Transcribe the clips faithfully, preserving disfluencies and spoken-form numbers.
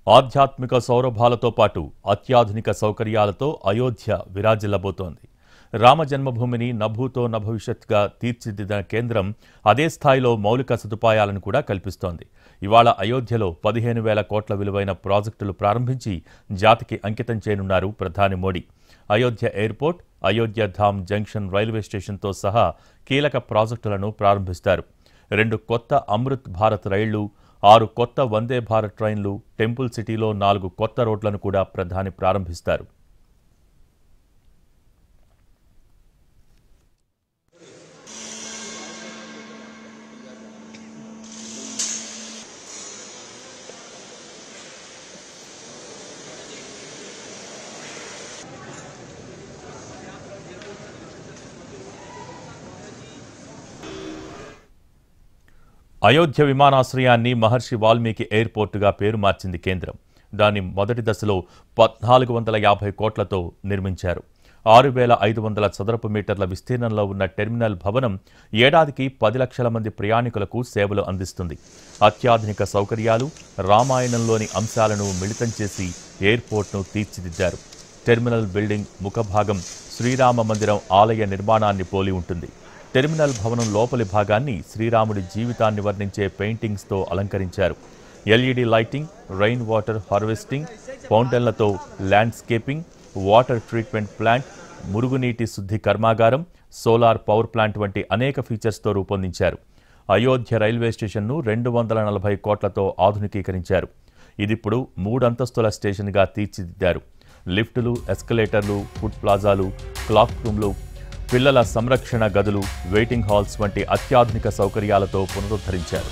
ఆధ్యాత్మిక సౌరభాలతో పాటు అత్యాధునిక సౌకర్యాలతో అయోధ్య విరాజిల్లబోతోంది. రామ జన్మభూమిని నభూతో నభవిష్యత్తుగా తీర్చిదిద్దిన కేంద్రం అదే స్థాయిలో మౌలిక సదుపాయాలను కూడా కల్పిస్తోంది. ఇవాళ అయోధ్యలో పదిహేను వేల కోట్ల విలువైన ప్రాజెక్టులు ప్రారంభించి జాతికి అంకితం చేయనున్నారు ప్రధాని Modi. Ayodhya airport, Ayodhya Dham junction railway స్టేషన్తో సహా కీలక ప్రాజెక్టులను ప్రారంభిస్తారు. రెండు కొత్త అమృత్ భారత్ రైళ్లు, ఆరు కొత్త వందే భారత్ ట్రైన్లు, టెంపుల్ సిటీలో నాలుగు కొత్త రోడ్లను కూడా ప్రధాని ప్రారంభిస్తారు. అయోధ్య విమానాశ్రయాన్ని మహర్షి వాల్మీకి ఎయిర్పోర్టుగా పేరు మార్చింది కేంద్రం. దాన్ని మొదటి దశలో పద్నాలుగు వందల యాభై కోట్లతో నిర్మించారు. ఆరు వేల ఐదు వందల చదరపు మీటర్ల విస్తీర్ణంలో ఉన్న టెర్మినల్ భవనం ఏడాదికి పది లక్షల మంది ప్రయాణికులకు సేవలు అందిస్తుంది. అత్యాధునిక సౌకర్యాలు, రామాయణంలోని అంశాలను మిళితం చేసి ఎయిర్పోర్ట్ను తీర్చిదిద్దారు. టెర్మినల్ బిల్డింగ్ ముఖభాగం శ్రీరామ మందిరం ఆలయ నిర్మాణాన్ని పోలి ఉంటుంది. టెర్మినల్ భవనం లోపలి భాగాన్ని శ్రీరాముడి జీవితాన్ని వర్ణించే పెయింటింగ్స్తో అలంకరించారు. LED lighting, rain water harvesting, ఫౌంటైన్లతో ల్యాండ్స్కేపింగ్, వాటర్ ట్రీట్మెంట్ ప్లాంట్, మురుగునీటి శుద్ధి కర్మాగారం, సోలార్ పవర్ ప్లాంట్ వంటి అనేక ఫీచర్స్తో రూపొందించారు. అయోధ్య రైల్వే స్టేషన్ను రెండు వందల నలభై కోట్లతో ఆధునికీకరించారు. ఇదిప్పుడు మూడంతస్తుల స్టేషన్గా తీర్చిదిద్దారు. లిఫ్టులు, ఎస్కలేటర్లు, ఫుడ్ ప్లాజాలు, క్లాక్ రూమ్లు, పిల్లల సంరక్షణ గదులు, వెయిటింగ్ హాల్స్ వంటి అత్యాధునిక సౌకర్యాలతో పునరుద్ధరించారు.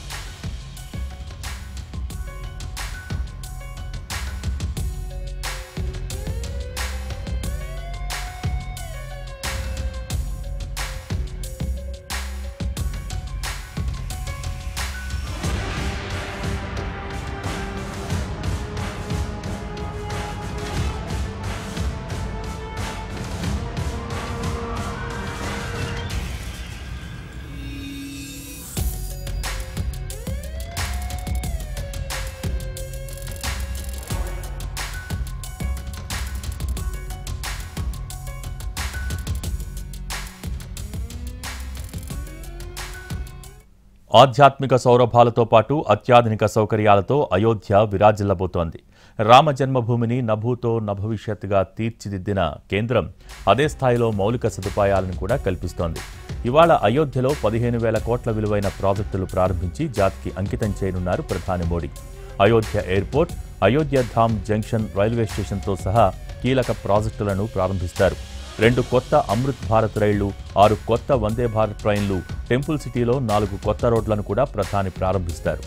ఆధ్యాత్మిక సౌరభాలతో పాటు అత్యాధునిక సౌకర్యాలతో అయోధ్య విరాజిల్లబోతోంది. రామ జన్మభూమిని నభూతో నభవిష్యత్తుగా తీర్చిదిద్దిన కేంద్రం అదే స్థాయిలో మౌలిక సదుపాయాలను కూడా కల్పిస్తోంది. ఇవాళ అయోధ్యలో పదిహేను వేల కోట్ల విలువైన ప్రాజెక్టులు ప్రారంభించి జాతికి అంకితం చేయనున్నారు ప్రధాని Modi. Ayodhya airport, Ayodhya Dham junction railway స్టేషన్తో సహా కీలక ప్రాజెక్టులను ప్రారంభిస్తారు. రెండు కొత్త అమృత్ భారత్ రైళ్లు, ఆరు కొత్త వందే భారత్ ట్రైన్లు, టెంపుల్ సిటీలో నాలుగు కొత్త రోడ్లను కూడా ప్రధాని ప్రారంభిస్తారు.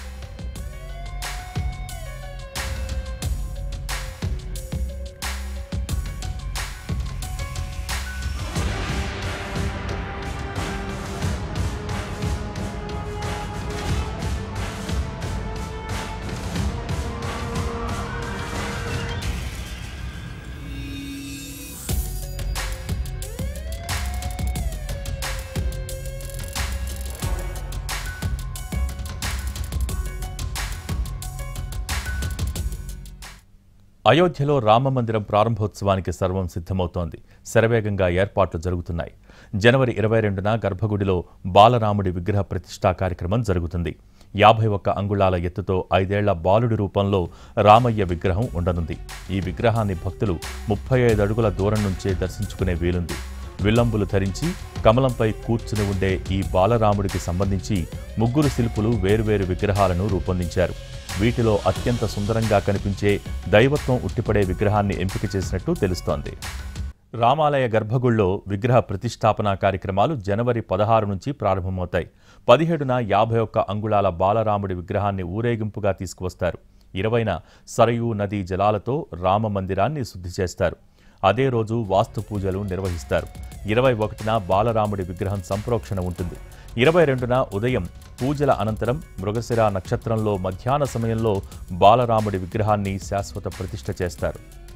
అయోధ్యలో రామ మందిరం ప్రారంభోత్సవానికి సర్వం సిద్ధమవుతోంది. శరవేగంగా ఏర్పాట్లు జరుగుతున్నాయి. జనవరి ఇరవై రెండున గర్భగుడిలో బాలరాముడి విగ్రహ ప్రతిష్ఠా కార్యక్రమం జరుగుతుంది. యాభై ఒక్క అంగుళాల ఎత్తుతో ఐదేళ్ల బాలుడి రూపంలో రామయ్య విగ్రహం ఉండనుంది. ఈ విగ్రహాన్ని భక్తులు ముప్పై ఐదు అడుగుల దూరం నుంచే దర్శించుకునే వీలుంది. విల్లంబులు ధరించి కమలంపై కూర్చుని ఉండే ఈ బాలరాముడికి సంబంధించి ముగ్గురు శిల్పులు వేర్వేరు విగ్రహాలను రూపొందించారు. వీటిలో అత్యంత సుందరంగా కనిపించే దైవత్వం ఉట్టిపడే విగ్రహాన్ని ఎంపిక చేసినట్టు తెలుస్తోంది. రామాలయ గర్భగుడిలో విగ్రహ ప్రతిష్టాపన కార్యక్రమాలు జనవరి పదహారు నుంచి ప్రారంభమవుతాయి. పదిహేడున యాభై ఒక్క అంగుళాల బాలరాముడి విగ్రహాన్ని ఊరేగింపుగా తీసుకువస్తారు. ఇరవైన సరయూ నదీ జలాలతో రామ మందిరాన్ని శుద్ధి చేస్తారు. అదే రోజు వాస్తు పూజలు నిర్వహిస్తారు. ఇరవై ఒకటిన బాలరాముడి విగ్రహం సంప్రోక్షణ ఉంటుంది. ఇరవై రెండున ఉదయం పూజల అనంతరం మృగశిర నక్షత్రంలో మధ్యాహ్న సమయంలో బాలరాముడి విగ్రహాన్ని శాశ్వత ప్రతిష్ఠ చేస్తారు.